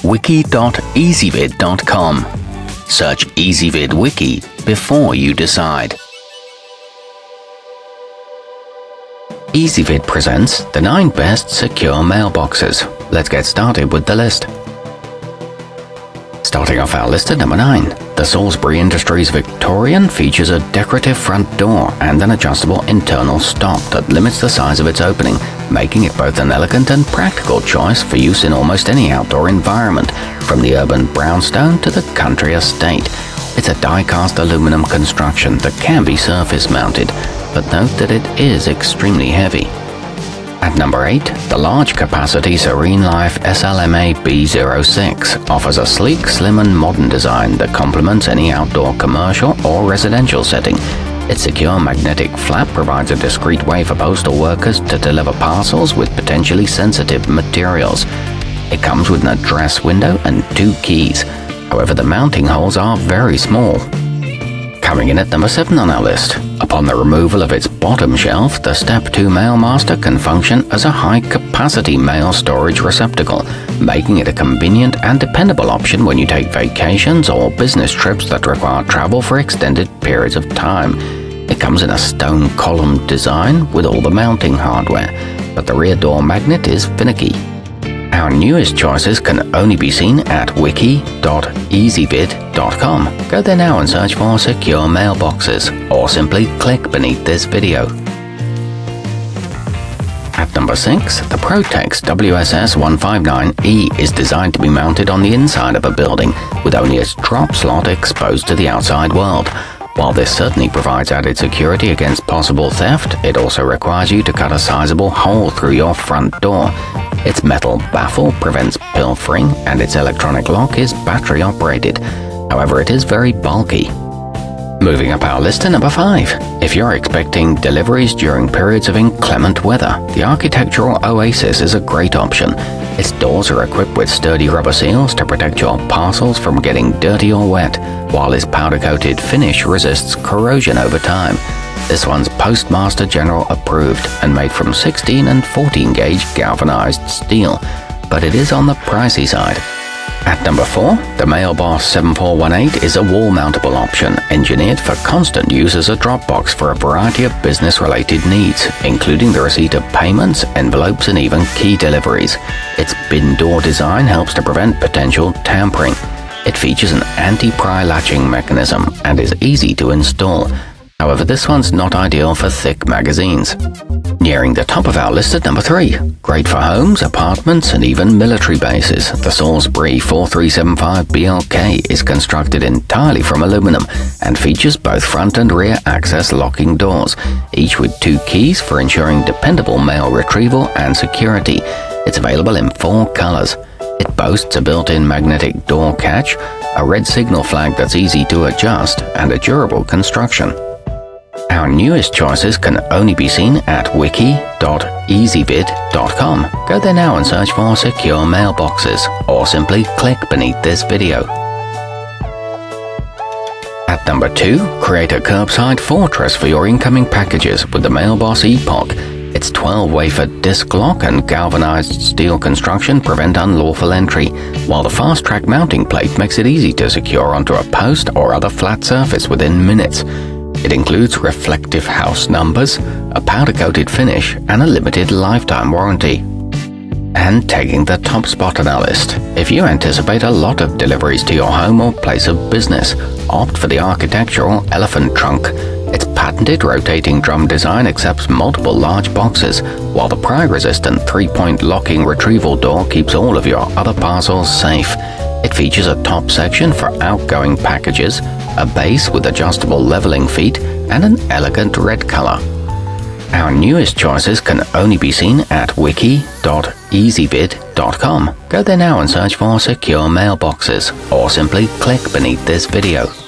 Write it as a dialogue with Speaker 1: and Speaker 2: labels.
Speaker 1: wiki.ezvid.com. Search Ezvid Wiki before you decide. Ezvid presents the 9 best secure mailboxes. Let's get started with the list. Starting off our list at number 9, the Salsbury Industries Victorian features a decorative front door and an adjustable internal stop that limits the size of its opening, making it both an elegant and practical choice for use in almost any outdoor environment, from the urban brownstone to the country estate. It's a die-cast aluminum construction that can be surface mounted, but note that it is extremely heavy. At number 8, the large-capacity serenelife SLMA B06 offers a sleek, slim and modern design that complements any outdoor commercial or residential setting. Its secure magnetic flap provides a discreet way for postal workers to deliver parcels with potentially sensitive materials. It comes with an address window and 2 keys. However, the mounting holes are very small. Coming in at number 7 on our list, upon the removal of its bottom shelf, the Step 2 Mailmaster can function as a high-capacity mail storage receptacle, making it a convenient and dependable option when you take vacations or business trips that require travel for extended periods of time. It comes in a stone column design with all the mounting hardware, but the rear door magnet is finicky. Our newest choices can only be seen at wiki.ezvid.com. Go there now and search for secure mailboxes, or simply click beneath this video. At number 6, the Protex WSS159E is designed to be mounted on the inside of a building, with only its drop slot exposed to the outside world. While this certainly provides added security against possible theft, it also requires you to cut a sizable hole through your front door. Its metal baffle prevents pilfering, and its electronic lock is battery operated. However, it is very bulky. Moving up our list to number 5. If you're expecting deliveries during periods of inclement weather, the architectural Oasis is a great option. Its doors are equipped with sturdy rubber seals to protect your parcels from getting dirty or wet, while its powder-coated finish resists corrosion over time. This one's Postmaster General approved and made from 16 and 14 gauge galvanized steel, but it is on the pricey side. At number 4, the Mailbox 7418 is a wall-mountable option engineered for constant use as a drop box for a variety of business-related needs, including the receipt of payments, envelopes, and even key deliveries. Its bin door design helps to prevent potential tampering. It features an anti-pry latching mechanism and is easy to install. However, this one's not ideal for thick magazines. Nearing the top of our list at number 3, great for homes, apartments, and even military bases, the Salsbury 4375 BLK is constructed entirely from aluminum and features both front and rear access locking doors, each with 2 keys for ensuring dependable mail retrieval and security. It's available in 4 colors. It boasts a built-in magnetic door catch, a red signal flag that's easy to adjust, and a durable construction. Our newest choices can only be seen at wiki.ezvid.com. Go there now and search for secure mailboxes, or simply click beneath this video. At number 2, create a curbside fortress for your incoming packages with the Mailbox Epoch. Its 12-wafer disc lock and galvanized steel construction prevent unlawful entry, while the fast-track mounting plate makes it easy to secure onto a post or other flat surface within minutes. It includes reflective house numbers, a powder-coated finish, and a limited lifetime warranty. And taking the top spot on our list, if you anticipate a lot of deliveries to your home or place of business, opt for the architectural elephantrunk. Its patented rotating drum design accepts multiple large boxes, while the pry-resistant 3-point locking retrieval door keeps all of your other parcels safe. It features a top section for outgoing packages, a base with adjustable leveling feet, and an elegant red color. Our newest choices can only be seen at wiki.ezvid.com. Go there now and search for secure mailboxes, or simply click beneath this video.